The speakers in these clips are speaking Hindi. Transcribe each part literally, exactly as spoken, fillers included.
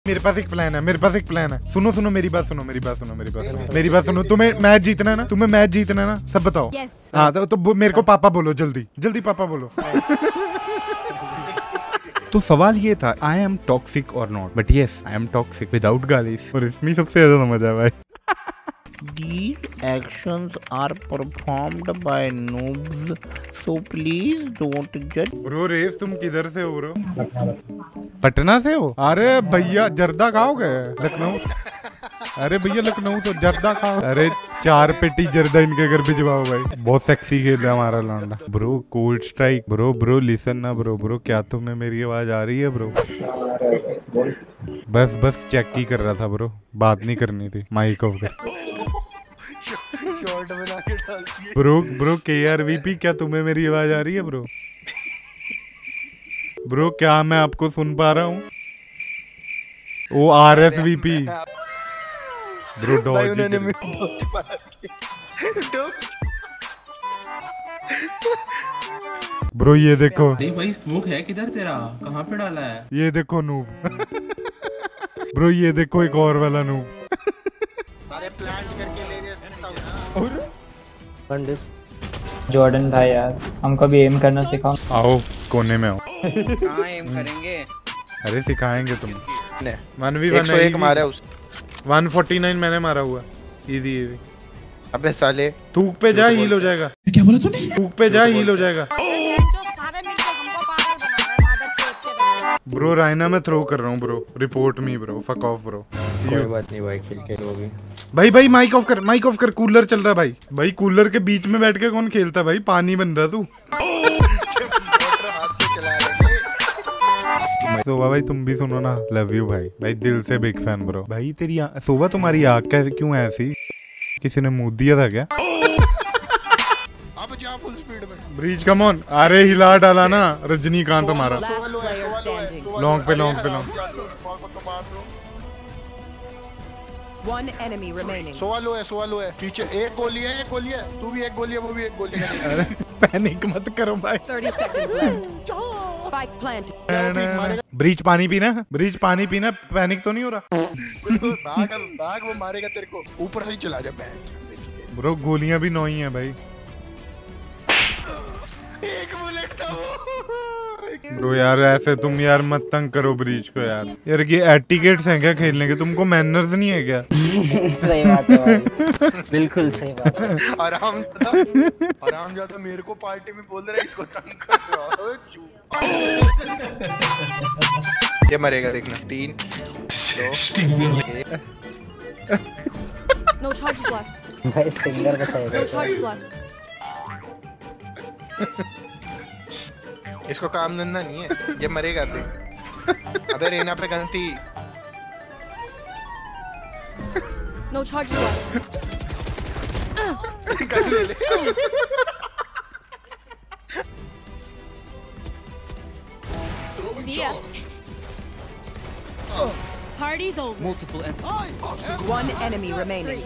मेरे पास एक प्लान है, मेरे पास एक प्लान है। सुनो सुनो मेरी बात सुनो, मेरी बात सुनो, मेरी बात सुनो, मेरी बात सुनो। तुम्हें मैच जीतना है ना, तुम्हें मैच जीतना है ना, सब बताओ। yes. हाँ तो, तो मेरे को पापा बोलो, जल्दी जल्दी पापा बोलो। तो सवाल ये था, आई एम टॉक्सिक और not, but yes I am toxic without गालिस। और इसमें सबसे ज्यादा मजा है भाई। These actions are performed by noobs, so please don't judge. Bro रेस तुम किधर से हो ब्रो? पटना से हो? अरे भैया जर्दा खाओगे? लखनऊ? अरे भैया लखनऊ तो जर्दा खाओ। अरे चार पेटी जर्दा इनके घर भिजवाओ भाई। बहुत सेक्सी खेल है हमारा लौंडा। Bro cold strike. Bro bro listen ना ब्रो। ब्रो क्या तुम्हें मेरी आवाज आ रही है ब्रो? बस बस चेक ही कर रहा था ब्रो, बात नहीं करनी थी माइक ऑफ कर। शॉर्ट बना के डाल दिए। Bro bro K R V P, क्या तुम्हें मेरी आवाज आ रही है ब्रो? ब्रो क्या मैं आपको सुन पा रहा हूँ? O R S V P. Bro dodge bro ये देखो। नहीं भाई स्मोक है किधर तेरा? कहाँ पे डाला है? ये देखो नूब। ब्रो ये देखो एक और वाला नूब। सारे प्लांट करके ले दे सकता हूं ना। पंडित जॉर्डन भाई यार हमको भी एम करना सिखाओ। आओ कोने में आओ। कहां एम करेंगे? अरे सिखाएंगे तुम। वन वी एक सौ एक मारा उस वन फोर्टी नाइन मैंने मारा हुआ। Easy easy. अबे साले थूक पे जा हील हो जाएगा। क्या बोला तूने? थूक पे जा हील हो जाएगा। ब्रो रायना मैं थ्रो कर रहा हूँ bro, report me bro, fuck off bro. कोई बात नहीं भाई, खेल के लोगे। भाई भाई माइक ऑफ कर, माइक ऑफ कर, कूलर चल रहा भाई। भाई कूलर के बीच में बैठ के कौन खेलता भाई? पानी बन रहा तू। सोवा भाई तुम भी सुनो ना, लव यू भाई। भाई दिल से बिग फैन ब्रो। भाई तेरी सोवा तुम्हारी आँख कैसे क्यों ऐसी? किसी ने मुंह दिया था क्या? अब जा फुल स्पीड में। Breach come on. अरे हिला डाला ना रजनीकांत हमारा। लॉन्ग पे लॉन्ग पे long. One enemy remaining. Sova low है, सोवा लो है। पीछे एक गोली है, एक गोली है। तू भी एक गोली है, वो भी एक गोली है। अरे पैनिक मत करो भाई। thirty seconds left. Spike planted. Breach पानी पीना, ब्रीच पानी पीना। पैनिक तो नहीं हो रहा? भाग भाग, वो मारेगा तेरे को। ऊपर से ही चला जा बैठ। ब्रो गोलियां भी नौ ही हैं भाई। एक बुलेट था वो। ब्रो यार ऐसे तुम यार मत तंग करो ब्रीच को यार। यार ये एटिकेट्स हैं क्या खेलने के? तुमको मैनर्स नहीं है क्या? सही बात है भाई। बिल्कुल सही बात है। आराम था, आराम जाता मेरे को पार्टी में बोल रहा है इसको तंग कर रहा है। ये मरेगा देखना। तीन दो एक। No charges left. भाई सिंगर बताएगा। No charges left. इसको काम धंधा नहीं है, ये मरेगा देख। अबे रेना पे गलती। No charges left. कर ले ले। See ya. Party's over. Multiple enemies. One enemy remaining.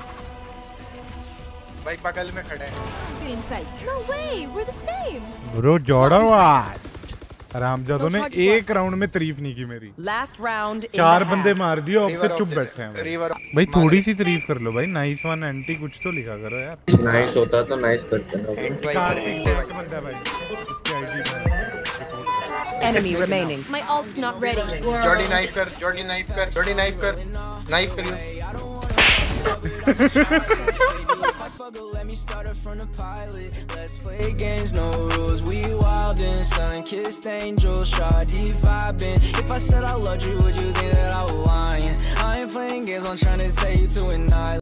भाई बगल में खड़ा है। No way, we're the same. Bro Jordan what. रामजादो ने एक राउंड में तारीफ नहीं की मेरी। Last round. चार बंदे मार दिए और फिर चुप बैठे हैं भाई। थोड़ी सी तारीफ कर लो भाई। नाइस वन एंटी कुछ तो लिखा करो यार। नाइस होता तो नाइस करते ना। Enemy remaining. My ult's not ready. Jordy knife कर, जॉर्डी नाइफ कर, जॉर्डी नाइफ कर, नाइफ करियो। Let me start it from the pilot. Let's play games, no rules. We wild and sun-kissed angels, shoddy vibing. If I said I loved you, would you think that I was lying? I ain't playing games, I'm trying to take you to an island.